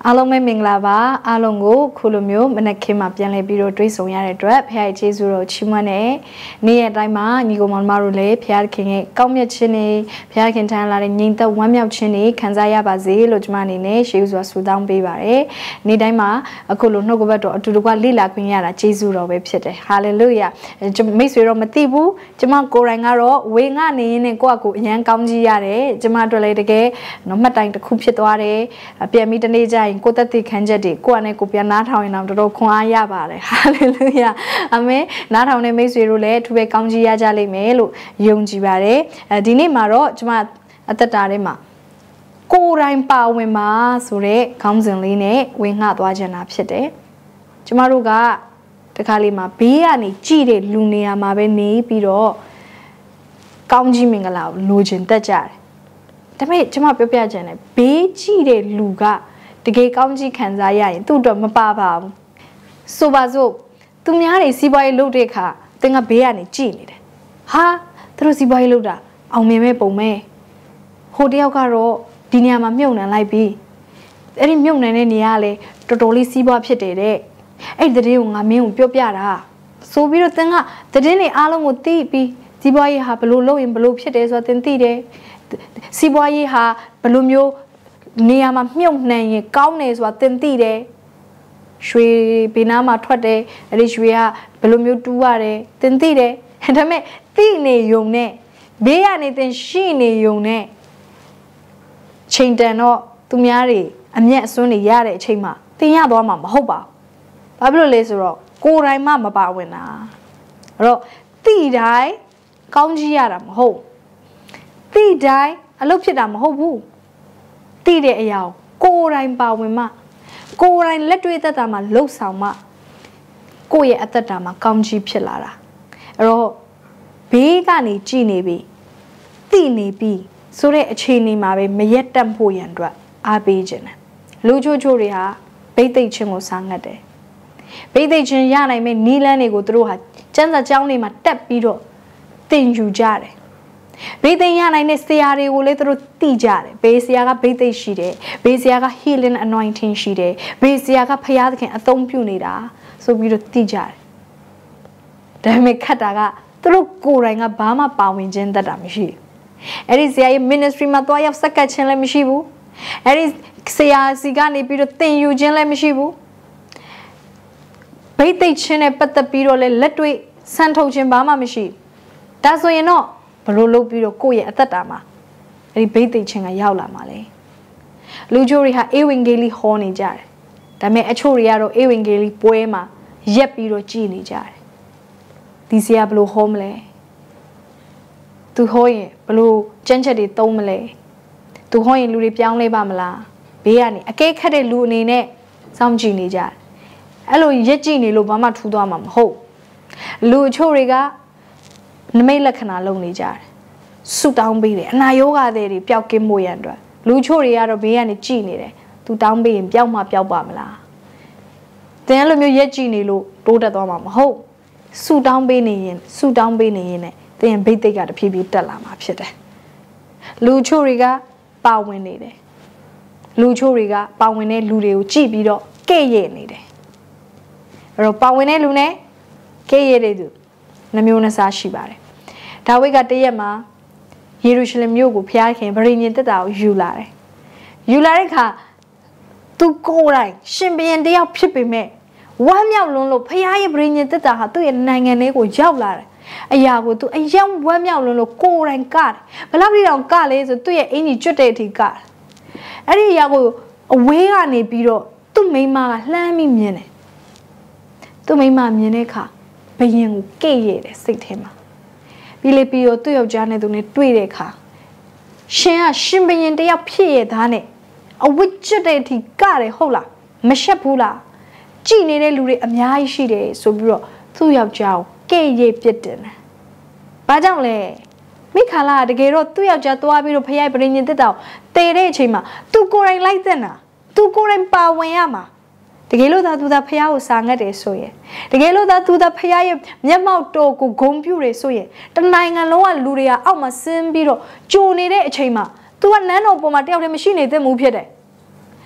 အားလုံးပဲမင်္ဂလာပါအားလုံးကိုခုလိုမျိုးမနက်ခင်းမှာပြန်လည်ပြီးတော့တွေးဆုံရတဲ့အတွက်ဖခင်ယေရှုတော်ချီးမွမ်းတဲ့နေ့ရက်တိုင်းမှာညီကောင်မောင်မတို့လည်းဖခင်ရဲ့ကောင်းမြတ်ခြင်းနဲ့ဖခင်ထံလာတဲ့ညီသက်ဝမ်းမြောက်ခြင်းတွေခံစားရပါစေလို့ကျွန်မအနေနဲ့ယေရှုစွာဆုတောင်းပေးပါရယ်နေ့တိုင်းမှာအခုလိုနှုတ်ကပတ်တော်အတူတကွလိလာခွင့်ရတာယေရှုတော်ပဲဖြစ်တယ်ဟာလေလုယာမိတ်ဆွေတော့မသိဘူးကျွန်မကိုယ်တိုင်ကတော့ဝေငှနေရင်းနဲ့ကိုယ့်အကူအရန်ကောင်းကြီးရတယ်ကျွန်မတို့လည်းတကယ်မှတ်တိုင်တစ်ခုဖြစ်သွားတယ်ပြန်ပြီးတနေ့ကျရင်ကိုသက်သေခံချက်တွေကိုယ့်အနေကိုပြန်နားထောင်ရင်တော့တော်တော်ခွန်အားရပါတယ်ဟာလေလုယာအာမင်နားထောင်တဲ့မိတ်ဆွေတို့လည်းအထူးပဲကောင်းကြီးရကြလိမ့်မယ်လို့ယုံကြည်ပါတယ်ဒီနေ့မှာတော့ကျွန်မအသက်တာထဲမှာကိုယ်တိုင်ပါဝင်ပါဆိုတဲ့ခေါင်းစဉ်လေးနဲ့ဝင်ငှသွားချင်တာဖြစ်တယ်ကျွန်မတို့ကတခါလေးမှာဘေးကနေကြည့်တဲ့လူနေရာမှာပဲနေပြီးတော့ကောင်းကြီးမင်္ဂလာကိုလိုချင်တတ်ကြတယ်ဒါပေမဲ့ကျွန်မပြောပြချင်တယ်ဘေးကြည့်တဲ့လူကတကယ်ကောင်းကြီးခံစားရရင်သူ့အတွက်မပါပါဘူးဆိုပါစို့သူများတွေစီးပွားရေးလုပ်တဲ့အခါသင်ကဘေးကနေကြည့်နေတယ်ဟာသူတို့စီးပွားရေးလုပ်တာအောင်မြင်မဲ့ပုံမဲ့ဟိုတယောက်ကတော့ဒီနေရာမှာမြုပ်နှံလိုက်ပြီးအဲ့ဒီမြုပ်နှံတဲ့နေရာကလည်းတော်တော်လေးစီးပွားဖြစ်တယ်တဲ့အဲ့ဒီသတင်းကိုငါမင်းကိုပြောပြတာဆိုပြီးတော့သင်ကသတင်းတွေအားလုံးကိုသိပြီးစီးပွားရေးဟာဘလို့လုပ်ရင်ဘလို့ဖြစ်တယ်ဆိုတာသင်သိတယ်စီးပွားရေးဟာဘလို့မျိုးနေရာမှာမြုပ်နှံရင်ကောင်းတယ်ဆိုတာသင်သိတယ်ရွှေဘေးနားမှာထွက်တယ်အဲ့ဒီရွှေကဘယ်လိုမျိုးတူးရတယ်သင်သိတယ်ဒါပေမဲ့သိနေယုံနဲ့ဘေးကနေသင်ရှိနေယုံနဲ့ချိန်တန်တော့သူများတွေအမျက်အစွန်းတွေရတဲ့အချိန်မှာသင်ရသွားမှာမဟုတ်ပါဘူးဘာဖြစ်လို့လဲဆိုတော့ကိုယ်တိုင်မှမပါဝင်တာအဲ့တော့သိတိုင်းကောင်းကြီးရတာမဟုတ်သိတိုင်းအလုပ်ဖြစ်တာမဟုတ်ဘူးသိတဲ့အရာကိုယ်တိုင်ပါဝင်မှကိုယ်တိုင်လက်တွေ့သက်တာမှာလှုပ်ဆောင်မှကိုယ့်ရဲ့အသက်တာမှာကောင်းကြီးဖြစ်လာတာအဲ့တော့ဘေးကနေကြည်နေပြီသိနေပြီဆိုတဲ့အခြေအနေမှာပဲမရက်တက်ဖို့ရန်အတွက်အားပေးခြင်းတယ်လူချို့ချို့တွေဟာဘိတ်သိက်ချင်းကိုစားငတ်တယ်ဘိတ်သိက်ချင်းရနိုင်မဲ့နီးလန်းတွေကိုသူတို့ဟာစံစာကြောင်းတွေမှာတက်ပြီးတော့သင်ယူကြတယ်ဘိသိက်ရနိုင်တဲ့ဆရာတွေကိုလည်းသူတို့သိကြတယ်ဘေးဆရာကဘိသိက်ရှိတယ်ဘေးဆရာက healing anointing ရှိတယ်ဘေးဆရာကဖျားသခင်အသုံးပြုနေတာဆိုပြီးတော့သိကြတယ်ဒါပေမဲ့ခတ်တာကသူတို့ကိုယ်တိုင်ကဘာမှပါဝင်ခြင်းတတ်တာမရှိဘူးအဲ့ဒီဆရာရဲ့ ministry မှာသွားရောက်စက္ကပ်ခြင်းလည်းမရှိဘူးအဲ့ဒီဆရာစီကနေပြီးတော့သင်ယူခြင်းလည်းမရှိဘူးဘိသိက်ခြင်းနဲ့ပတ်သက်ပြီးတော့လည်းလက်တွေ့စမ်းထုတ်ခြင်းဘာမှမရှိဘူးဒါဆိုရင်တော့ဘလို့လုပ်ပြီးတော့ကိုယ့်ရဲ့အသက်တာမှာအဲ့ဒီဘိသိက်ခြင်းကရောက်လာမှာလေလူချို့တွေဟာအေဝံဂေလိဟောနေကြတယ်ဒါပေမဲ့အချို့တွေကတော့အေဝံဂေလိပွဲမှာရက်ပြီးတော့ကြည်နေကြတယ်ဒီဆရာဘလို့ဟောမလဲသူဟောရင်ဘလို့ကြမ်းချက်တွေသုံးမလဲသူဟောရင်လူတွေပြောင်းလဲပါမလားဘေးကနေအကဲခတ်တဲ့လူအနေနဲ့စောင့်ကြည့်နေကြတယ်အဲ့လိုရက်ကြည့်နေလို့ဘာမှထူးသွားမှာမဟုတ်လူအချို့တွေကနမိတ်လက္ခဏာလုံနေကြတယ်ဆုတောင်းပေးတယ်အနာရောဂါတွေပျောက်ကင်းဖို့ရန်အတွက်လူချို့တွေကတော့ဘေးကနေကြည်နေတယ်သူတောင်းပေးရင်ပျောက်မှပျောက်ပါမလားသင်အဲ့လိုမျိုးရက်ကြည်နေလို့တိုးတက်သွားမှာမဟုတ်ဆုတောင်းပေးနေရင်နဲ့သင်ဘိသိက်ကတဖြည်းဖြည်းတက်လာမှာဖြစ်တယ်လူချို့တွေကပါဝင်နေတယ်လူချို့တွေကပါဝင်တဲ့လူတွေကိုကြည်ပြီးတော့ကဲ့ရဲ့နေတယ်အဲ့တော့ပါဝင်တဲ့လူနဲ့ကဲ့ရဲ့တဲ့သူနှမျိုးနှစားရှိပါတယ်ဒါဝိဒ်ကတရက်မှာယေရုရှလင်မြို့ကိုဖျားခင်ဗြိညင်တက်တာကိုယူလာတယ်ယူလာတဲ့အခါသူကိုယ်တိုင်ရှင်ဘုရင်တယောက်ဖြစ်ပေမဲ့ဝမ်းမြောက်လွန်းလို့ဖျားရဲ့ဗြိညင်တက်တာဟာသူ့ရဲ့နိုင်ငံလေးကိုရောက်လာတယ်အရာကိုသူအယံဝမ်းမြောက်လွန်းလို့ကိုယ်တိုင်ကတယ်ဘလောက်ဒီတော့ကလဲဆိုသူ့ရဲ့အင်ကြီးကျွတ်တဲ့အထိကတယ်အဲ့ဒီအရာကိုအဝေးကနေပြီးတော့သူ့မိန်းမကလှမ်းပြီးမြင်တယ်သူ့မိန်းမမြင်တဲ့အခါဘယင်ကိုကဲ့ရဲ့တယ်စိတ်ထဲမှာပြီးလေပြီးတော့သူ့ယောက်ျားနဲ့သူနဲ့တွေ့တဲ့အခါရှင်ကရှင်ဘယင်တယောက်ဖြစ်ရသားနဲ့အဝတ်ကျွတ်တဲ့အထိကတယ်ဟုတ်လားမရှက်ဘူးလားကြည်နေတဲ့လူတွေအများကြီးရှိတယ်ဆိုပြီးတော့သူ့ယောက်ျားကိုကဲ့ရဲ့ပြစ်တင်တယ်ဘာကြောင့်လဲမိခါလာတကယ်တော့သူ့ယောက်ျားသွားပြီးတော့ဖခင်ဗြိညင်တက်တော့တေတဲ့အချိန်မှာသူကိုယ်တိုင်လိုက်တဲ့နာသူကိုယ်တိုင်ပါဝင်ရမှာတကယ်လို့သာသူသာဖះကိုစာငတ်တယ်ဆိုရင်တကယ်လို့သာသူသာဖះရဲ့မျက်မှောက်တော်ကိုဂုံပြူတယ်ဆိုရင်တနိုင်ငံလုံးကလူတွေကအောက်မှာဆင်းပြီးတော့ကြိုနေတဲ့အချိန်မှာ तू ကနန်းတော်ပေါ်မှာတယောက်တည်းမရှိနေသင့်ဘူးဖြစ်တယ်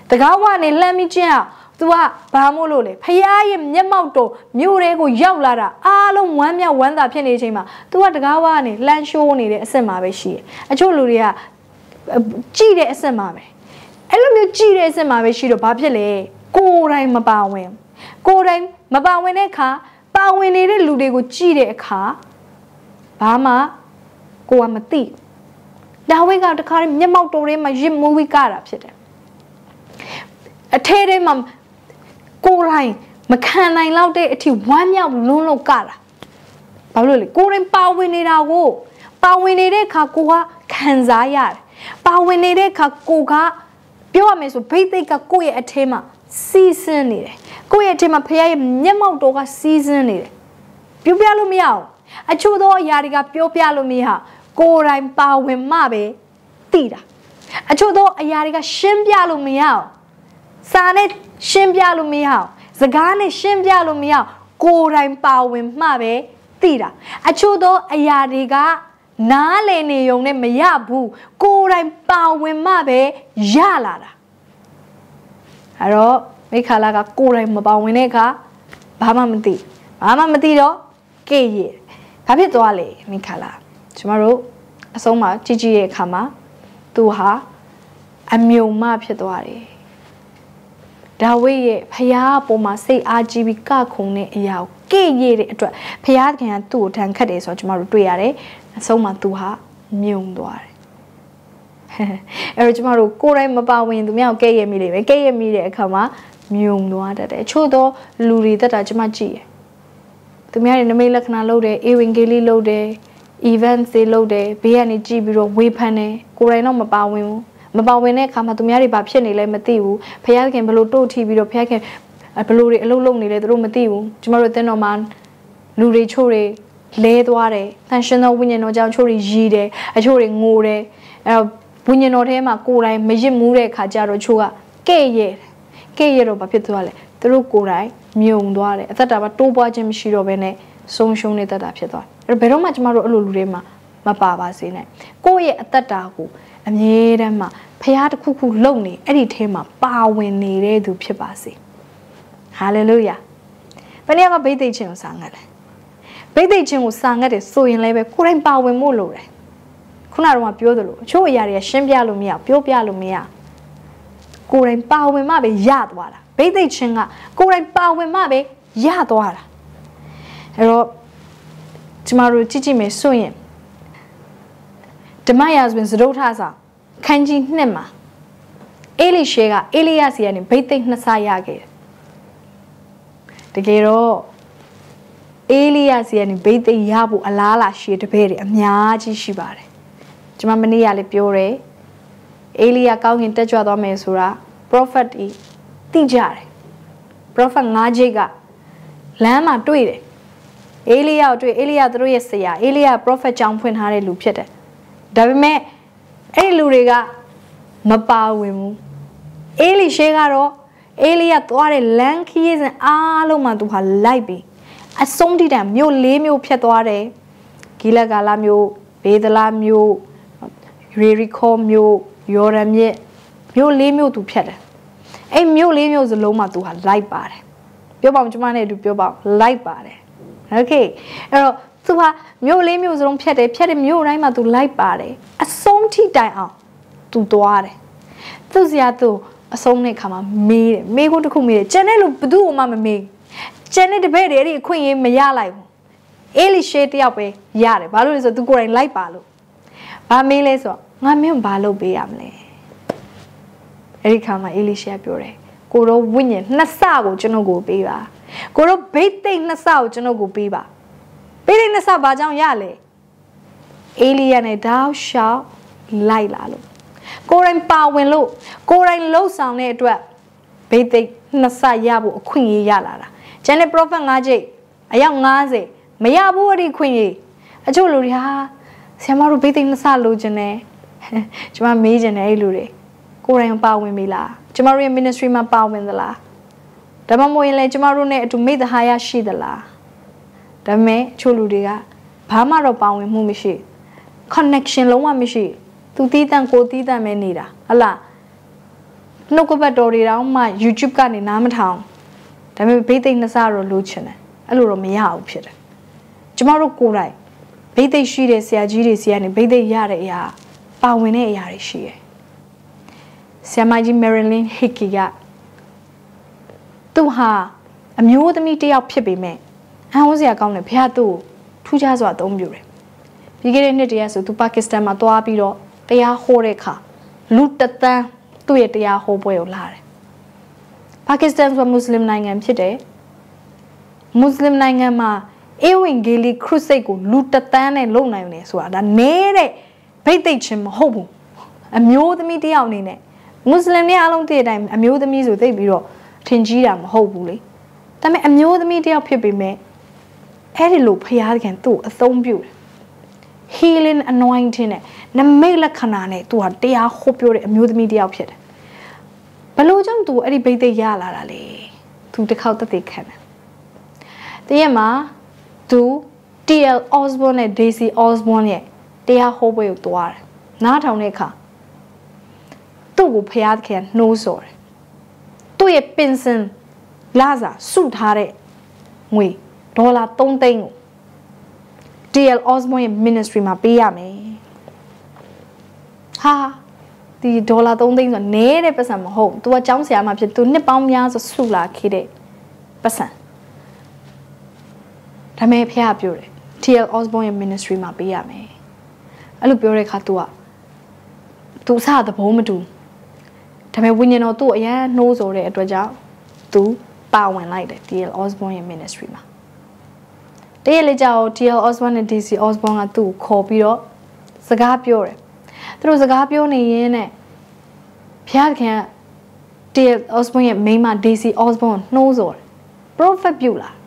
The Gawan in Lamija, Tua, Bamolole, Payam, Yamato, Murego, Yavlara, Alum, Wamia, Wanda Penijima, Tua the Gawani, Lanshoni, Semavishi, a Choluria, Gide Semave. Elum Gide Semavishi, Papile, Gorai Mabawim, Gorai Mabaweneka, Bawin Ludego Gide car, Bama, Goamati. Now we got the car in Yamato, my Jim movie car up. A teddy mum, go right, Macanine loud at 1 year luno cara. Pauli, go and power in it our go. Power in it, Kakua, Kanzayar. Power in it, Kakuga, Piomes will pay the Kakuya at Tema, season it. Go at Tema pay Yamato season it. Pupialo meow. I chew the Yariga Pupialo mea, go right power in Mabe, Tida. I chew the Yariga Shimpialo meow. Sanet Shimpialo meow. Zagane Shimpialo meow. Go right power in Mabe, Tida. I chew the Yariga Nale Neone meabu, go right power in Mabe, Yalada. Aro, make a laga go right Mabawineka, Bamamati. Bamamatido, gay. Happy Dwale, Mikala. Tomorrow, a soma, Gigi Kama, Duha, a mew map Yadwari. Dawe, Paya, Boma, say RGB Kakone, Yao, gay ye, Payat can do 10 caddies or tomorrow, Duare, and soma Duha, mew Dware. Every tomorrow, Korai Mabawin, the meow gay immediate, Kama, mew Dware, Chodo, Luri, that Ajmaji. The man in the Melakana loade, Ewing Gilly loade, events they loade, Biani Gibiro, Weepane, Gorano Mabawin, come to Mary Babsheni, Matiu, Payakan below TV, Payakan, a peluri, a low near the room Matiu, tomorrow then no man, Luri Chore, Ledware, National Winyan or Jan Chori Gide, a Chori More, Winyan or Hema, Korai, Majim Mure, Kajaro Chua, Gay Yero Papituale, the Rukurai. Myung Dware, that about 2 Bajam Shiro Bene, so shown it at Apsheta. Pero much maro Lurema, Mapava Sine. Go ye at that dago, and ye ma, Payat cuckoo lonely, any tema, bowing near to Pipasi. Hallelujah. But never bait the chin sang it. Bait the chin was sang at it, so in labor, couldn't bow in Molore. Kunarma Piodolo, Choyari, Shembialumia, Piopialumia. Couldn't bow in Mabe Yadwara. Bade chinga, go right bow with Mabe, Yadwara. Hello, tomorrow Chichi me soon. The my husband's Rotaza, Kanji Nema. Eli Shega, Eliasian, Bate Nasayage. The Gero Eliasian, Bate Yabu, Alala, she to pay a Miaji Shibare. Jamamani Alipure, Elia Kau in Techuado Mesura, Prophet. Tijare. Prophet Najega. Lama tweede. Elia to Elia Druesia, Elia Prophet Jumpin Harry Lupete. Davime Eluriga Mapa Wimu. Eli Shegaro, Elia Tuare Lankies and Aloma to her libi. A somdi them, you lemio pietore, Gila Galamio, Bedalamio, Riricomio, Yoramye, you lemio to piet. A mule is a loma to her light bar. Pure Jumane to pure light bar. Okay. To her mule is on Piet mule rima to light bar. A song tea die out to doare. Thusiato, a song may come me, may go to come me. Janelo do mamma me. Janet the bed, queen may ya Eli shady away, yare, Balu is a to go in light balo. Bamile so, my mean balo be amle. Ericama Elisha Pure. Goro winning, Nassau, Genogo Biba. Goro baiting Nassau, Genogo Biba. Baiting Nassau Bajam Yale. Eliane, thou shalt lie lalo. Goran Powin low, Goran low sound near dwell. Baiting Nassa Yabu, Queen Yala. Janet Prophet Naje, a young Naze, Mayabu, Queen. A joluria, Samaru baiting Nassa Lugene. Jama Majan Elure. Goran Powin Mila. Jamarian ministry ma Powin the la. Damamoile Jamarune to make the higher she the la. Dame Choluria. Pamaro Powin Mumishi. Connection Loma Mishi. To Titan Ko Tita Menida. Allah. နှုတ်ကပတ်တော်တွေတောင်မှ YouTube ကနေနားမထောင်ဒါပေမဲ့ဘိသိက်နှစ်စားတော့လိုချင်တယ်အဲ့လိုတော့မရဘူးဖြစ်တယ်ကျမတို့ကိုယ်တိုင်ဘိသိက်ရှိတဲ့ဆရာကြီးတွေစီကနေဘိသိက်ရတဲ့အရာပါဝင်တဲ့အရာတွေရှိတယ်ဆရာမကြီး Marilyn Hickey ကသူဟာအမျိုးသမီးတစ်ယောက်ဖြစ်ပေမဲ့အဟောစရာကောင်းတယ်ဘုရားသူ့ကိုထူးခြားစွာအသုံးပြုတယ်ပြီးခဲ့တဲ့နှစ်တည်းကဆိုသူပါကစ္စတန်မှာသွားပြီးတော့တရားဟောတဲ့အခါလူတသန်းသူ့ရဲ့တရားဟောပွဲကိုလာတယ်ပါကစ္စတန်ဆိုတာမွတ်စလင်နိုင်ငံဖြစ်တယ်မွတ်စလင်နိုင်ငံမှာအေဝံဂေလိခရုစိတ်ကိုလူတသန်းနဲ့လုံနိုင်တယ်ဆိုတာဒါနေတဲ့ဘိတ်သိက်ချင်းမဟုတ်ဘူးအမျိုးသမီးတယောက်အနေနဲ့မွတ်စလင်တွေအားလုံးတည်းတိုင်းအမျိုးသမီးဆိုသိပြီးတော့ထင်ကြီးတာမဟုတ်ဘူးလေဒါပေမဲ့အမျိုးသမီးတယောက်ဖြစ်ပေမဲ့အဲ့ဒီလိုဖျားခင်သူ့အသုံးပြုတယ် healing anointing နဲ့နမိတ်လက္ခဏာနဲ့သူဟာတရားဟောပြောတဲ့အမျိုးသမီးတယောက်ဖြစ်တယ်ဘလို့ကြောင့်သူအဲ့ဒီဘိတ်သိက်ရလာတာလေသူတစ်ခေါက်သက်သေခံတယ်တရက်မှာသူ TL Osborne နဲ့ Daisy Osborne ရဲ့တရားဟောပွဲကိုသွားတယ်နားထောင်တဲ့အခါသူ့ကိုဖျားခင်နှိုးဆော်တယ်သူ့ရဲ့ပင်စင်လာစာစုထားတဲ့ငွေဒေါ်လာ3သိန်းကို TL Osborne ရဲ့ ministry မှာပေးရမယ်ဟာဒီဒေါ်လာ3သိန်းဆိုနဲတဲ့ပတ်စံမဟုတ်သူကကျောင်းဆရာမဖြစ်သူနှစ်ပေါင်းများစွာစုလာခဲ့တဲ့ပတ်စံဒါမဲ့ဖះပြောတယ် TL Osborne ရဲ့ ministry မှာပေးရမယ်အဲ့လိုပြောတဲ့အခါသူစသဘောမတူဒါပေမဲ့ဝိညာဉ်တော်သူ့အရန်နှိုးဆော်တဲ့အတွက်ကြောင့်သူပါဝင်လိုက်တယ် TL Osborne ရဲ့ ministry မှာတရက်လေးကြာတော့ TL Osborne နဲ့ DC Osborne ကသူ့ကိုခေါ်ပြီးတော့စကားပြောတယ်သူတို့စကားပြောနေရင်းနဲ့ဘုရားခင်က TL Osborne ရဲ့မိန်းမ DC Osborne နှိုးဆော်တယ် prophet ပြုလာ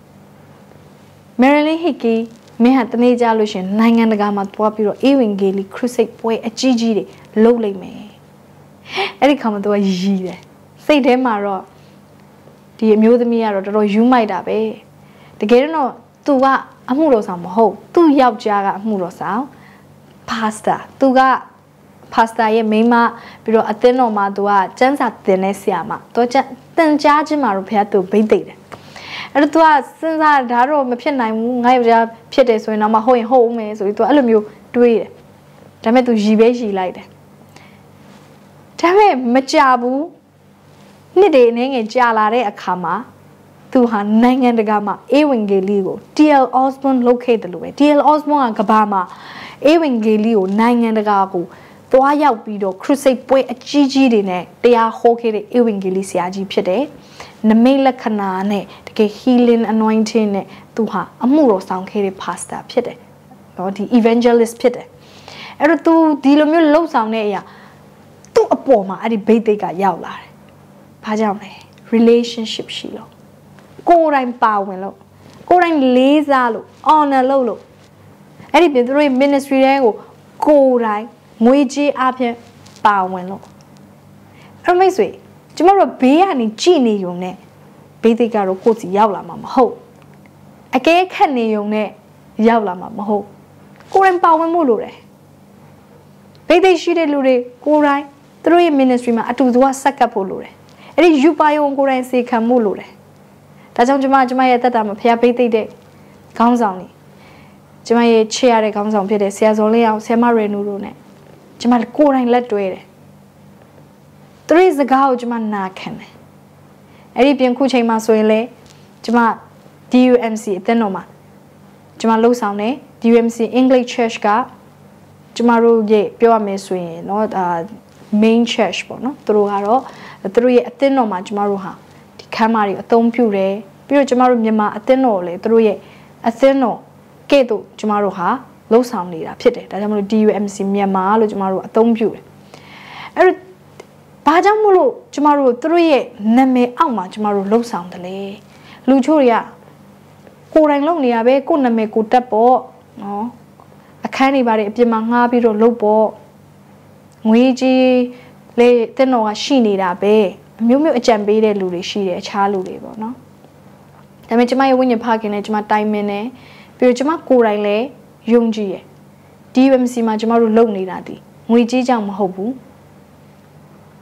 Marilyn Hickey မင်းဟာတနေ့ကြလို့ရှင်နိုင်ငံတကာမှာတွားပြီးတော့ Evangeli Crusade ပွဲအကြီးကြီးတွေလုပ်လိုက်မယ်အဲ့ဒီခါမှာသူကရည်တယ်စိတ်ထဲမှာတော့ဒီအမျိုးသမီးကတော့တော်တော်ယူမိုက်တာပဲတကယ်တော့သူကအမှုတော်ဆောင်မဟုတ်သူ့ယောက်ျားကအမှုတော်ဆောင်ပါစတာသူကပါစတာရဲ့မိန်းမပြီးတော့အသင်းတော်မှာသူကကျမ်းစာသင်တဲ့ဆရာမသူသင်ကြားခြင်းမှာတော့ဘုရားသူဗိတ်သိတယ်အဲ့တော့သူကစဉ်းစားဒါတော့မဖြစ်နိုင်ဘူးငါ့ယောက်ျားဖြစ်တယ်ဆိုရင်တော့မဟုတ်ရင်ဟုတ်မယ်ဆိုပြီးသူအဲ့လိုမျိုးတွေးတယ်ဒါပေမဲ့သူရည်ပဲရည်လိုက်တယ်ဒါပေမဲ့မကြဘူးနှစ်တွေအနေငယ်ကြာလာတဲ့အခါမှာသူဟာနိုင်ငံတကာမှာအေဝံဂေလိကို TL Osborne လုပ်ခဲ့တယ်လို့ပဲ TL Osborne ကကဘာမှာအေဝံဂေလိကိုနိုင်ငံတကာကိုသွားရောက်ပြီးတော့ crusade ပွဲအကြီးကြီးတွေနဲ့တရားဟောခဲ့တဲ့အေဝံဂေလိဆရာကြီးဖြစ်တယ်နမိတ်လက္ခဏာနဲ့တကယ် healing anointing နဲ့သူဟာအမှုတော်ဆောင်ခဲ့တဲ့ pastor ဖြစ်တယ်เนาะဒီ evangelist ဖြစ်တယ်အဲ့တော့သူဒီလိုမျိုးလှုပ်ဆောင်တဲ့အရာသူ့အပေါ်မှာအဲ့ဒီဘိတ်သိက်ကရောက်လာတယ်ဘာကြောင့်လဲ relationship ရှိလို့ကိုယ်တိုင်ပါဝင်လို့ကိုယ်တိုင်လေးစားလို့ honor လုပ်လို့အဲ့ဒီပြင်သူတို့ရဲ့ ministry တွေကိုကိုယ်တိုင်ငွေကြေးအပြင်ပါဝင်လို့အဲ့မိတ်ဆွေကျမတို့ဘေးကနေကြည်နေုံနဲ့ဘေးသိက်ကတော့ကိုယ်စီရောက်လာမှာမဟုတ်အကဲခတ်နေုံနဲ့ရောက်လာမှာမဟုတ်ကိုယ်တိုင်ပါဝင်မှုလို့တယ်ဘေးသိက်ရှိတဲ့လူတွေကိုယ်တိုင်သူတို့ရဲ့ ministry မှာအတူတူဆက်ကပ်ဖို့လို့တယ်အဲ့ဒီယူပါယုံကိုယ်တိုင်စေခံမှုလို့တယ်ဒါကြောင့်ကျမရဲ့တက်တာမှာဖျားဘေးသိက်တဲ့ခေါင်းဆောင်နေကျမရဲ့ချေရတဲ့ခေါင်းဆောင်ဖြစ်တဲ့ဆရာဇော်လေးအောင်ဆရာမရေနူတို့နဲ့ကျမကိုယ်တိုင်လက်တွဲတယ်သူတို့စကားကိုကျမနာခံတယ်အဲ့ဒီပြင်ခုချိန်မှာဆိုရင်လေကျမ DUMC အသင်းတော်မှာကျမလှုပ်ဆောင်တယ် DUMC English Church ကကျမတို့ရဲ့ပြောရမယ်ဆိုရင်เนาะmain church ပေါ့နော်သူတို့ကတော့သူတို့ရဲ့အသင်းတော်မှာကျမတို့ဟာဒီခမ်းမတွေအသုံးပြုတယ်ပြီးတော့ကျမတို့မြန်မာအသင်းတော်လည်းသူတို့ရဲ့အသင်းတော်ကဲ့သို့ကျမတို့ဟာလှုပ်ဆောင်နေတာဖြစ်တယ်ဒါကြောင့်မလို့ DUMC မြန်မာလို့ကျမတို့အသုံးပြုတယ်အဲ့တော့ဘာကြောင့်မို့လို့ကျမတို့သူတို့ရဲ့နာမည်အောက်မှာကျမတို့လှုပ်ဆောင်တယ်လေလူချို့တွေကကိုယ်တိုင်လုပ်နေရပဲကိုယ်နာမည်ကိုတက်ပေါ့နော်အခန်းတွေပါတယ်အပြင်မှာငှားပြီးတော့လုပ်ပေါ့ငွေကြီးလေတဲ့တော်ကရှိနေတာပဲအမျိုးမျိုးအကြံပေးတဲ့လူတွေရှိတယ်အခြားလူတွေပေါ့နော်ဒါပေမဲ့ကျမရဲ့ဝိညာဉ်ဖခင်နဲ့ကျမတိုင်မင်းနဲ့ပြီးတော့ကျမကိုယ်တိုင်လည်းယုံကြည်ရယ် DUMC မှာကျမတို့လုပ်နေတာဒီငွေကြီးကြောင့်မဟုတ်ဘူး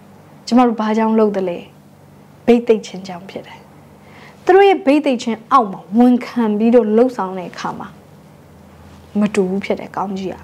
ကျမတို့ဘာကြောင့်လုပ်တယ်လဲဘိတ်သိက်ချင်းကြောင့်ဖြစ်တယ်သူတို့ရဲ့ဘိတ်သိက်ချင်းအောက်မှာဝန်ခံပြီးတော့လှုပ်ဆောင်တဲ့အခါမှာမတူဘူးဖြစ်တယ်ကောင်းကြီးอ่ะ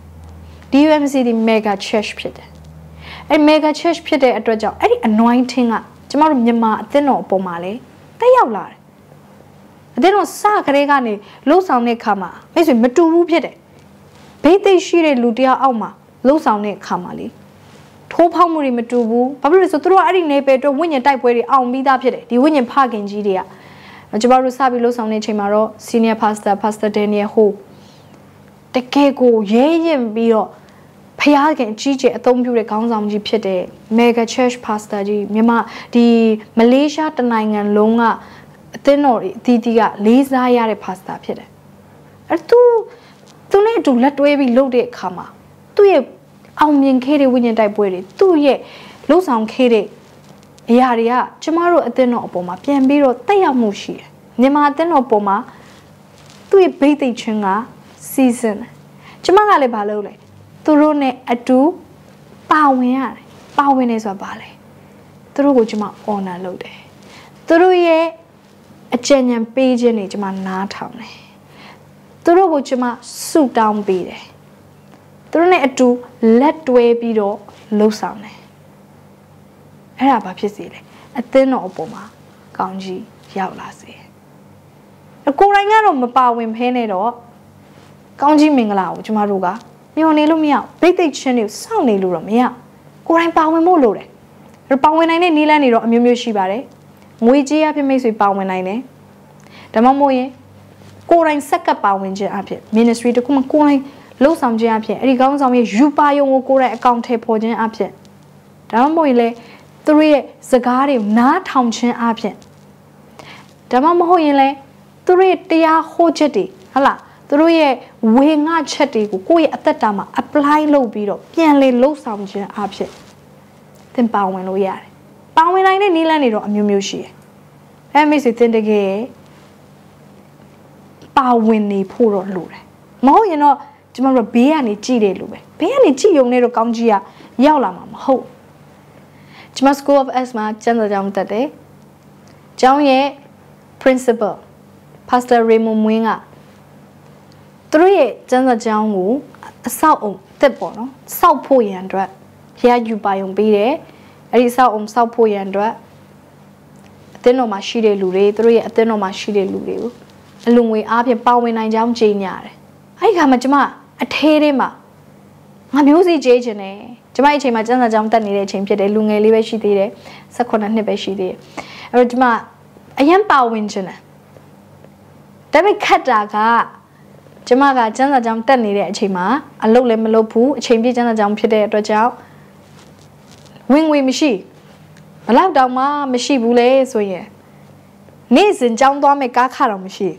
DUMC ဒီ mega church ဖြစ်တယ်အဲ့ mega church ဖြစ်တဲ့အတွက်ကြောင့်အဲ့ဒီ anointing ကကျမတို့မြန်မာအသင်းတော်အပေါ်မှာလေတက်ရောက်လာတယ်အသင်းတော်စကလေးကနေလှုပ်ဆောင်တဲ့အခါမှာမိတ်ဆွေမတူဘူးဖြစ်တယ်ဘိတ်သိက်ရှိတဲ့လူတယောက်အောက်မှာလှုပ်ဆောင်တဲ့အခါမှာလေထိုးဖောက်မှုတွေမတူဘူးဘာဖြစ်လို့လဲဆိုသူတို့ကအဲ့ဒီနေပယ်အတွက်ဝိညာဉ်တိုက်ပွဲတွေအောင်ပြီးသားဖြစ်တယ်ဒီဝိညာဉ်ဖခင်ကြီးတွေကကျမတို့စပြီးလှုပ်ဆောင်တဲ့အချိန်မှာတော့ senior pastor Daniel Ho တကယ်ကိုရဲရင်ပြီးတော့ဖခင်အကြီးကျယ်အသုံးပြုတဲ့ခေါင်းဆောင်ကြီးဖြစ်တဲ့ mega church pastor ကြီးမြန်မာဒီမလေးရှားတနိုင်ငံလုံးကအသင်းတော်အသီးသီးကလေးစားရတဲ့ pastor ဖြစ်တယ်အဲ့သူနဲ့အတူလက်တွဲပြီးလုပ်တဲ့အခါမှာသူ့ရဲ့အောင်မြင်ခဲ့တဲ့ဝိညာဉ်တိုက်ပွဲတွေသူ့ရဲ့လှုပ်ဆောင်ခဲ့တဲ့အရာတွေကကျမတို့အသင်းတော်အပေါ်မှာပြန်ပြီးတော့တက်ရောက်မှုရှိတယ်မြန်မာအသင်းတော်ပေါ်မှာသူ့ရဲ့ဘိတ်သိက်ချင်းကစီစဉ်တယ်ကျမကလည်းမလုပ်လဲသူတို့နဲ့အတူပါဝင်ရတယ်ပါဝင်နေဆိုတာဘာလဲသူတို့ကိုကျမ honor လုပ်တယ်သူတို့ရဲ့အကြံဉာဏ်ပေးခြင်းတွေကျမနားထောင်တယ်သူတို့ကိုကျမဆုတောင်းပေးတယ်သူတို့နဲ့အတူလက်တွဲပြီးတော့လှုပ်ဆောင်တယ်အဲ့ဒါဘာဖြစ်စေလဲအသင်းတော်အပေါ်မှာကောင်းကြီးရောက်လာစေကိုယ်တိုင်ကတော့မပါဝင်ဖဲနဲ့တော့ကောင်းကြီးမင်္ဂလာကိုကျမတို့ကမျှော်နေလို့မရဘိတ်သိက်ချင်းတွေစောင့်နေလို့တော့မရကိုယ်တိုင်ပါဝင်ဖို့လိုတယ်ပါဝင်နိုင်တဲ့နည်းလမ်းတွေတော့အမျိုးမျိုးရှိပါတယ်ငွေကြေးအဖြစ်မိတ်ဆွေပါဝင်နိုင်တယ်ဒါမှမဟုတ်ရင်ကိုယ်တိုင်ဆက်ကပ်ပါဝင်ခြင်းအဖြစ် ministry တခုမှကိုယ်တိုင်လှုပ်ဆောင်ခြင်းအဖြစ်အဲ့ဒီကောင်းဆောင်ရဲ့ယူပါယုံကိုကိုယ်တိုင်အကောင့်ထဲပေါ်ခြင်းအဖြစ်ဒါမှမဟုတ်ရင်လေသူတို့ရဲ့စကားတွေကိုနားထောင်ခြင်းအဖြစ်ဒါမှမဟုတ်ရင်လေသူတို့ရဲ့တရားဟောချက်တွေဟုတ်လားသူတို့ရဲ့ဝေငှချက်တွေကိုကိုယ့်ရဲ့အသက်တာမှာ apply လုပ်ပြီးတော့ပြန်လေလှုပ်ဆောင်ခြင်းအဖြစ်သင်ပါဝင်လို့ရတယ်ပါဝင်နိုင်တဲ့နည်းလမ်းတွေတော့အမျိုးမျိုးရှိတယ်အဲ့မိတ်ဆွေသင်တကယ်ပါဝင်နေဖို့တော့လိုတယ်မဟုတ်ရင်တော့ကျမတို့ဘေးကနေကြည့်တယ်လို့ပဲဘေးကနေကြည့်ရုံနဲ့တော့ကောင်းကြီးကရောက်လာမှာမဟုတ်ကျမ School of S မှာကျမ်းစာကျောင်းတက်တယ်ကျောင်းရဲ့ principal Pastor Raymond Mwing ကသူတို့ရဲ့ကျမ်းစာကျောင်းကိုအဆောက်အုံတက်ပေါ့နော်စောက်ဖို့ရန်အတွက်ဖျားယူပါယုံပေးတယ်အဲ့ဒီစောက်အုံစောက်ဖို့ရန်အတွက်အသင်းတော်မှာရှိတဲ့လူတွေသူတို့ရဲ့အသင်းတော်မှာရှိတဲ့လူတွေကိုအလုံငွေအားဖြင့်ပါဝင်နိုင်ကြောင်းကြေညာတယ်အဲ့ဒီခါမှာကျမအထဲထဲမှာငါမျိုးစီကြေးချင်တယ်ကျမအချိန်မှာကျန်းစာကြောင်းတက်နေတဲ့အချိန်ဖြစ်တယ်လူငယ်လေးပဲရှိသေးတယ်18နှစ်ပဲရှိသေးတယ်အဲ့တော့ကျမအရင်ပါဝင်ချင်တယ်ဒါပေမဲ့ခက်တာကကျမကကျန်းစာကြောင်းတက်နေတဲ့အချိန်မှာအလုပ်လည်းမလုပ်ဘူးအချိန်ပြည့်ကျန်းစာကြောင်းဖြစ်တဲ့အတွက်ကြောင့်ဝင်ငွေမရှိဘလောက်တောင်မှမရှိဘူးလေဆိုရင်နေ့စဉ်ကြောင်းသွားမဲ့ကားခါတော့မရှိ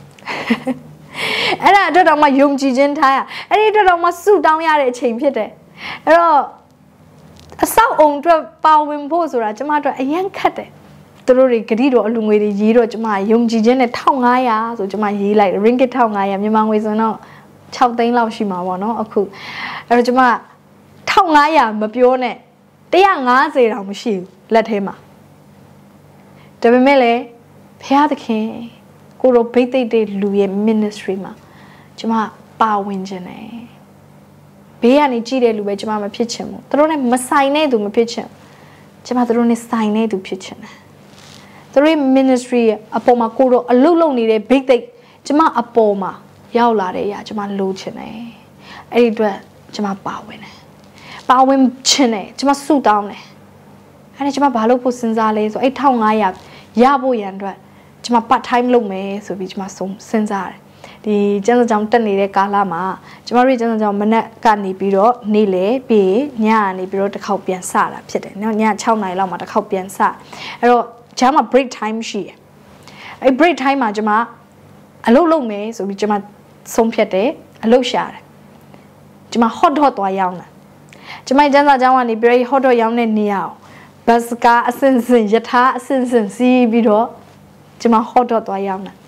အဲ့ဒါအတွက်တော့မှယုံကြည်ခြင်းထားရအဲ့ဒီအတွက်တော့မှစုတောင်းရတဲ့အချိန်ဖြစ်တယ်အဲ့တော့အဆောက်အုံအတွက်ပါဝင်ဖို့ဆိုတာကျမတို့အရင်ခက်တယ်သူတို့တွေဂတိတော်အလူငွေတွေရေးတော့ကျမယုံကြည်ခြင်းနဲ့1500ဆိုကျမရေးလိုက် ringgit 1500မြန်မာငွေဆိုတော့6သိန်းလောက်ရှိမှာပေါ့နော်အခုအဲ့တော့ကျမ1500မပြောနဲ့150တောင်မရှိဘူးလက်ထဲမှာဒါပေမဲ့လည်းဘုရားသခင်ကိုရောဘိတ်သိက်တဲ့လူရဲ့ ministry မှာကျမပါဝင်ခြင်းနဲ့ဘေးကနေကြည့်တဲ့လူပဲကျမမဖြစ်ချင်ဘူးသူတို့နဲ့မဆိုင်တဲ့သူမဖြစ်ချင်ကျမသူတို့နဲ့ဆိုင်တဲ့သူဖြစ်ချင်တယ်သူတို့ ministry အပေါ်မှာကိုရောအလုတ်လုံနေတဲ့ဘိတ်သိက်ကျမအပေါ်မှာရောက်လာတဲ့အရာကျမလိုချင်တယ်အဲ့ဒီအတွက်ကျမပါဝင်တယ်ပါဝင်ချင်တယ်ကျမဆုတောင်းတယ်အဲ့ဒါကျမဘာလို့ဖို့စဉ်းစားလဲဆိုအဲ့1500ရဖို့ရန်အတွက်ကျမ part time လုပ်မယ်ဆိုပြီးကျမစဉ်းစားတယ်ဒီကျန်းစာကြောင်းတက်နေတဲ့ကာလမှာကျမတို့ကျန်းစာကြောင်းမနက်ကနေပြီးတော့နေ့လေပြီးညကနေပြီးတော့တစ်ခေါက်ပြန်စတာဖြစ်တယ်နော်ည6နာရီလောက်မှာတစ်ခေါက်ပြန်စအဲ့တော့ဂျာမှာ break time ရှိတယ်အဲ့ break time မှာကျမအလုပ်လုပ်မယ်ဆိုပြီးကျမဆုံးဖြတ်တယ်အလုပ်ရှာတယ်ကျမ hot dog သွားရောင်းတာကျမကျန်းစာကြောင်းကနေပြီး hot dog ရောင်းတဲ့နေရာဘတ်စကားအစင်စင်ယထာအစင်စင်စီးပြီးတော့ကျမ hot dog သွားရောင်းတာ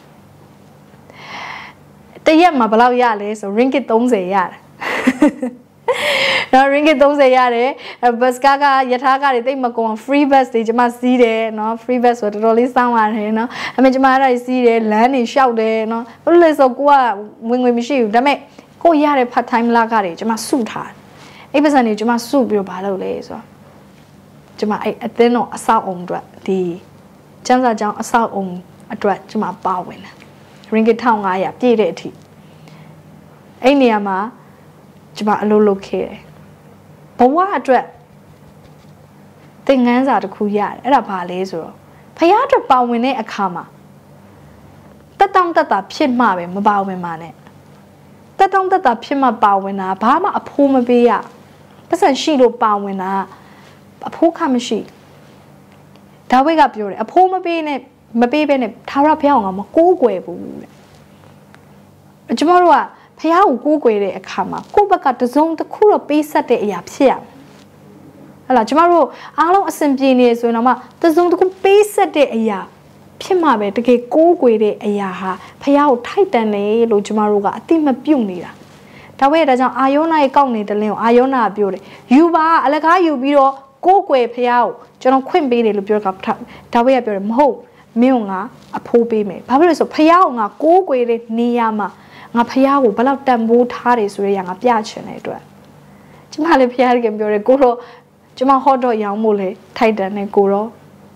တရက်မှာဘယ်လောက်ရလဲဆို ringgit 30ရတယ်နော် ringgit 30ရတယ် bus ကားကယထာကားတွေတိတ်မကုန် free bus တွေကျွန်မစီးတယ်နော် free bus ဆိုတော့တော်တော်လေးစောင်းရတယ်နော်အမေကျွန်မအဲ့ဒါစီးတယ်လမ်းတွေလျှောက်တယ်နော်ဘယ်လိုလဲဆိုကိုကဝင်ငွေမရှိဘူးဒါပေမဲ့ကိုရတဲ့ part time လာကားတွေကျွန်မစုထားအဲ့ပတ်စံတွေကျွန်မစုပြီးတော့ဘာလုပ်လဲဆိုတော့ကျွန်မအဲ့အသင်းတော်အဆောက်အုံအတွက်ဒီကျန်းစာကျောင်းအဆောက်အုံအတွက်ကျွန်မပါဝင်တယ် ringgit 1500ပြည့်တဲ့အထိအဲ့နေရာမှာကျွန်မအလုပ်လုပ်ခဲ့တယ်ဘဝအတွက်သင်ခန်းစာတစ်ခုရတယ်အဲ့ဒါဘာလဲဆိုတော့ဖခင်အတွက်ပါဝင်တဲ့အခါမှာတက်တောင့်တက်တာဖြစ်မှပဲမပါဝင်ပါနဲ့တက်တောင့်တက်တာဖြစ်မှပါဝင်တာဘာမှအဖိုးမပေးရပတ်စံရှိလို့ပါဝင်တာအဖိုးခမရှိဒါဝိတ်ကပြောတယ်အဖိုးမပေးနဲ့မပေးဘဲနဲ့ထာဝရဘုရားကမကိုးကွယ်ဘူးတဲ့ကျွန်တော်တို့ကဖះကိုကိုးကွယ်တဲ့အခါမှာကိုယ့်ဘက်ကတစုံတစ်ခုတော့ပေးဆက်တဲ့အရာဖြစ်ရမယ်ဟဲ့လားကျွန်တော်တို့အားလုံးအဆင်ပြေနေဆိုရင်တော့မှတစုံတစ်ခုပေးဆက်တဲ့အရာဖြစ်မှာပဲတကယ်ကိုးကွယ်တဲ့အရာဟာဖះကိုထိုက်တန်တယ်လို့ကျွန်တော်တို့ကအတိမပြုတ်နေတာဒါပေမဲ့ဒါကြောင့်အာယောနာရဲ့ကောက်နေတဲ့လင်းကိုအာယောနာကပြောတယ်ယူပါအလကားယူပြီးတော့ကိုးကွယ်ဖះကိုကျွန်တော်ခွင့်ပေးတယ်လို့ပြောတာဒါပေမဲ့ပြောတယ်မဟုတ်မင်းကအဖိုးပေးမယ်ဘာဖြစ်လို့လဲဆိုဖះကိုငါကိုးကွယ်တဲ့နေရာမှာငါဖះကိုဘယ်လောက်တန်ဖိုးထားတယ်ဆိုရရငါပြချင်တဲ့အတွက်ကျမလည်းဖះကပြောတယ်ကိုတော့ကျမဟော့တော့ရောင်းမို့လေထိုက်တန်နဲ့ကိုတော့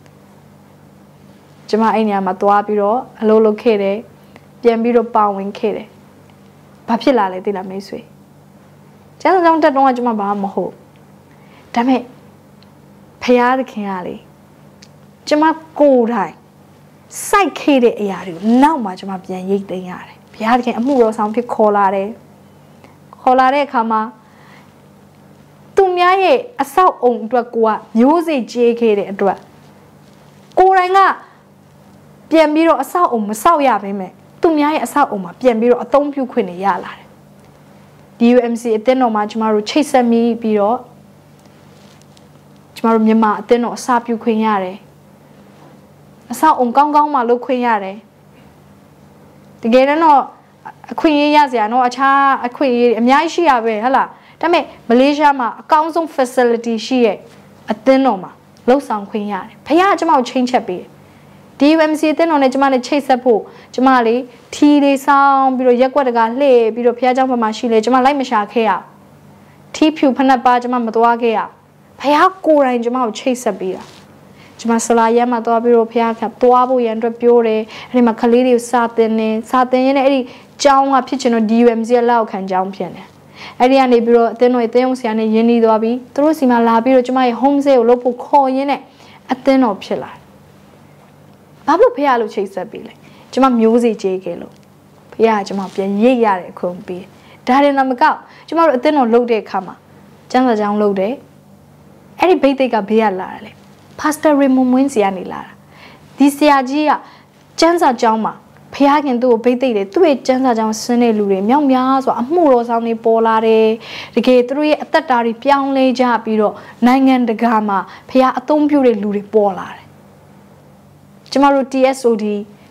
ကျမအဲ့နေရာမှာသွားပြီးတော့အလုပ်လုပ်ခဲ့တယ်ပြန်ပြီးတော့ပါဝင်ခဲ့တယ်ဘာဖြစ်လာလဲသိလားမိတ်ဆွေကျန်းစာကြောင့်တက်တော့ကကျမဘာမှမဟုတ်ဒါပေမဲ့ဖះသခင်ကလေကျမကိုယ်တိုင်စိုက်ခဲ့တဲ့အရာတွေကိုနောက်မှကျမပြန်ရိတ်သိမ်းရတယ်ဘုရားသခင်အမှုတော်ဆောင်ဖြစ်ခေါ်လာတယ်ခေါ်လာတဲ့အခါမှာသူများရဲ့အဆောက်အုံအတွက်ကိုကမျိုးစေ့ကြေးခဲ့တဲ့အတွက်ကိုယ်တိုင်ကပြန်ပြီးတော့အဆောက်အုံမဆောက်ရပါမယ်သူများရဲ့အဆောက်အုံမှာပြန်ပြီးတော့အသုံးပြုခွင့်တွေရလာတယ် DUMC အသင်းတော်မှာကျမတို့ချိတ်ဆက်မိပြီးတော့ကျမတို့မြန်မာအသင်းတော်အစာပြုခွင့်ရတယ်အဆောက်အုံကောင်းကောင်းမှလုပ်ခွင့်ရတယ်တကယ်တော့အခွင့်အရေးရစရာတော့အခြားအခွင့်အရေးအများကြီးရှိရပဲဟဟလားဒါပေမဲ့မလေးရှားမှာအကောင်းဆုံး facility ရှိရဲ့အသင်းတော်မှာလှုပ်ဆောင်ခွင့်ရတယ်ဖခင်ကကျမကိုချိန်ချက်ပေးတယ် DUMC အသင်းတော်နဲ့ကျမနဲ့ချိတ်ဆက်ဖို့ကျမလေးထီလေးဆောင်ပြီးတော့ရက်ွက်တကလှည့်ပြီးတော့ဖခင်เจ้าဘက်မှာရှိလေကျမလိုက်မရှာခဲ့ရထီဖြူဖနက်ပါကျမမသွားခဲ့ရဖခင်ကိုယ်တိုင်ကျမကိုချိတ်ဆက်ပေးတာကျမဆလာရဲမှာသွားပြီးတော့ဖခင်ကသွားဖို့ရန်အတွက်ပြောတယ်အဲ့ဒီမှာကလေးတွေစာသင်နေစာသင်ရင်းနဲ့အဲ့ဒီကျောင်းကဖြစ်ချင်တော့ DUMC ရဲ့လက်အောက်ခံကျောင်းဖြစ်နေအဲ့ဒီကနေပြီးတော့အသင်းတော်ရဲ့တင်းုံဆရာနဲ့ယဉ်နေသွားပြီးသူတို့စီမှာလာပြီးတော့ကျမရဲ့ home stay ကိုလုပ်ဖို့ခေါ်ရင်းနဲ့အသင်းတော်ဖြစ်လာဘာလို့ဖခင်လို့ချိတ်ဆက်ပေးလဲကျမမျိုးစေ့ကြေးခဲ့လို့ဖခင်ကကျမပြန်ရိတ်ရတဲ့အခွင့်ပေးဒါရင်တော့မကောက်ကျမတို့အသင်းတော်လုပ်တဲ့အခါမှာကျမ်းစာကျောင်းလုပ်တယ်အဲ့ဒီဘိတ်သိက်ကဘေးကလာတယ်လေPastor Raymond Win စီကနေလာတာဒီဆရာကြီးကကျမ်းစာကျောင်းမှာဖခင်သူ့ကိုဗိတ်သိက်တယ်သူ့ရဲ့ကျမ်းစာကျောင်းဆင်းတဲ့လူတွေမြောက်များဆိုအမှုတော်ဆောင်တွေပေါ်လာတယ်တကယ်သူတို့ရဲ့အသက်တာတွေပြောင်းလဲကြပြီးတော့နိုင်ငံတကာမှာဖခင်အသုံးပြုတဲ့လူတွေပေါ်လာတယ်ကျမတို့ TSOD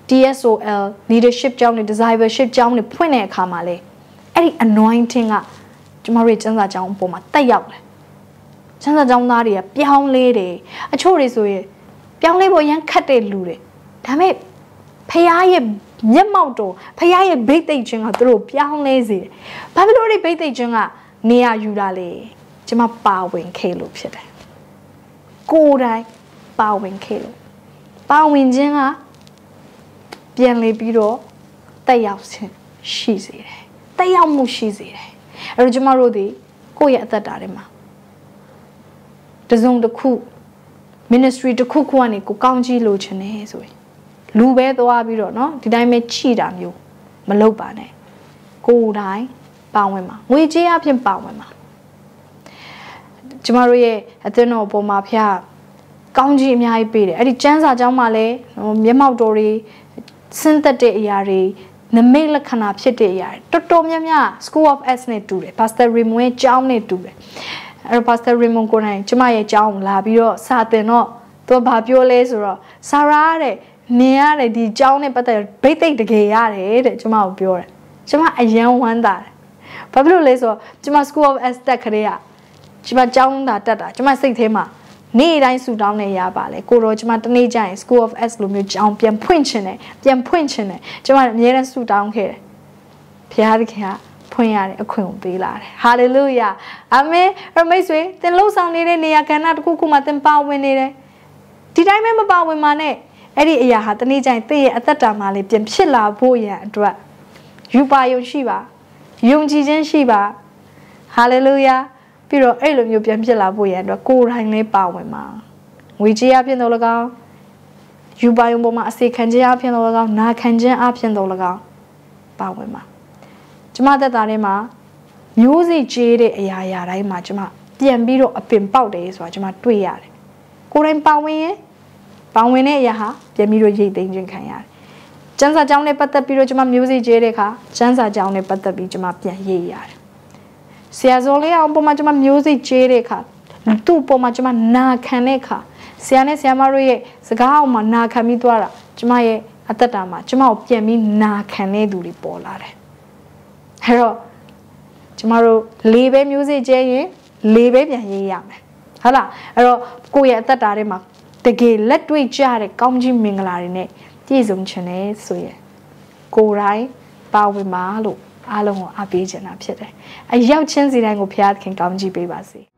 TSOL leadership ကျောင်းတွေ discipleship ကျောင်းတွေဖွင့်တဲ့အခါမှာလေအဲ့ဒီ anointing ကကျမတို့ရဲ့ကျမ်းစာကျောင်းအပေါ်မှာတက်ရောက်တယ်ကျမ်းစာကျောင်းသားတွေကပြောင်းလဲတယ်အချို့တွေဆိုရင်ပြောင်းလဲဖို့ရမ်းခက်တဲ့လူတွေဒါပေမဲ့ဖခင်ရဲ့မျက်မှောက်တော်ဖခင်ရဲ့ဘိတ်သိက်ခြင်းကသူတို့ပြောင်းလဲစေတယ်ဘာဖြစ်လို့ဒီဘိတ်သိက်ခြင်းကနေရာယူတာလဲကျမပါဝင်ခဲ့လို့ဖြစ်တယ်ကိုယ်တိုင်ပါဝင်ခဲ့လို့ပါဝင်ခြင်းကပြန်လေပြီးတော့တက်ရောက်ခြင်းရှိစေတယ်တက်ရောက်မှုရှိစေတယ်အဲ့တော့ကျမတို့ဒီကိုယ့်ရဲ့အသက်တာထဲမှာတစုံတစ်ခု ministry တစ်ခုခုကနေကိုကောင်းကြီးလိုချင်နေဆိုရင်လူပဲသွားပြီးတော့เนาะဒီတိုင်းပဲခြိတာမျိုးမလုပ်ပါနဲ့ကိုယ်တိုင်ပါဝင်ပါငွေကြေးအပြင်ပါဝင်ပါကျမတို့ရဲ့အသင်းတော်ပေါ်မှာဖျားကောင်းကြီးအများကြီးပေးတယ်အဲ့ဒီကျမ်းစာကျောင်းမှာလည်းမျက်မှောက်တော်တွေဆင်းသက်တဲ့အရာတွေနမိတ်လက္ခဏာဖြစ်တဲ့အရာတွေတော်တော်များများ School of S နဲ့တူတယ် Pastor Raymond ရဲ့ကျောင်းနဲ့တူတယ်အဲ့တော့ Pastor Raymond ကိုနိုင်ကျမရဲ့ကျောင်းလာပြီးတော့စာသင်တော့သူကဘာပြောလဲဆိုတော့ဆာရာတဲ့နင်ရတယ်ဒီကျောင်းနဲ့ပတ်သက်ဘိတ်သိက်တကယ်ရတယ်တဲ့ကျမကိုပြောတယ်ကျမအယံဝမ်းသာတယ်ဘာဖြစ်လို့လဲဆိုတော့ကျမ School of S တက်ခရေကကျမကြောင်းတာတက်တာကျမစိတ်ထဲမှာနေ့တိုင်းဆူတောင်းနေရပါလေကိုရောကျမတနေ့ကျရင် School of S လိုမျိုးကြောင်းပြန်ဖွင့်ချင်တယ်ပြန်ဖွင့်ချင်တယ်ကျမအမြဲတမ်းဆူတောင်းခဲ့တယ်ဖခင်သခင်ကဖွင့်ရတဲ့အခွင့်ကိုပေးလာတယ်ဟာလေလုယာအာမင်ရမိတ်ဆွေသင်လှုပ်ဆောင်နေတဲ့နေရာကဏ္ဍတစ်ခုခုမှာသင်ပါဝင်နေတယ်ဒီတိုင်းပဲမပါဝင်ပါနဲ့အဲ့ဒီအရာဟာတနေ့ကျရင်သင်ရဲ့အသက်တာမှာလေပြန်ဖြစ်လာဖို့ရန်အတွက်ယူပါယုံရှိပါယုံကြည်ခြင်းရှိပါဟာလေလုယာပြီးတော့အဲ့လိုမျိုးပြန်ဖြစ်လာဖို့ရန်အတွက်ကိုယ်တိုင်လေးပါဝင်ပါငွေကြေးအဖြစ်တော့၎င်းယူပါယုံပေါ်မှာအစေခံခြင်းအဖြစ်တော့၎င်းနာခံခြင်းအဖြစ်တော့၎င်းပါဝင်ပါကျမသက်တာထဲမှာမျိုးစိကျေးတဲ့အရာတိုင်းမှာကျမပြန်ပြီးတော့အပင်ပေါက်တယ်ဆိုတာကျမတွေ့ရတယ်ကိုယ်တိုင်ပါဝင်ရင်ပါဝင်တဲ့အရာဟာပြန်ပြီးတော့ရိတ်သိမ်းခြင်းခံရတယ်ကျန်းစာကြောင်းနဲ့ပတ်သက်ပြီးတော့ကျမမျိုးစိကျေးတဲ့အခါကျန်းစာကြောင်းနဲ့ပတ်သက်ပြီးကျမပြန်ရိတ်ရတယ်ဆရာဇော်လေးအောင်ပေါ်မှာကျမမျိုးစိကျေးတဲ့အခါသူ့ပေါ်မှာကျမနာခံတဲ့အခါဆရာနဲ့ဆရာမတို့ရဲ့စကားအောင်မှာနာခံပြီးသွားတာကျမရဲ့အသက်တာမှာကျမကိုပြန်ပြီးနာခံတဲ့သူတွေပေါ်လာတယ်အဲ့တော့ကျမတို့လေးပဲမျိုးစိကျဲရင်လေးပဲပြန်ရေးရမယ်ဟုတ်လားအဲ့တော့ကိုယ့်ရဲ့အသက်တာထဲမှာတကယ်လက်တွေ့ကြတဲ့ကောင်းကြီးမင်္ဂလာတွေနဲ့ပြည့်စုံခြင်းနဲ့ဆိုရင်ကိုယ်တိုင်းပါဝင်ပါလို့အားလုံးကိုအားပေးချင်တာဖြစ်တယ်အရောက်ချင်းစီတိုင်းကိုဘုရားသခင်ကောင်းကြီးပေးပါစေ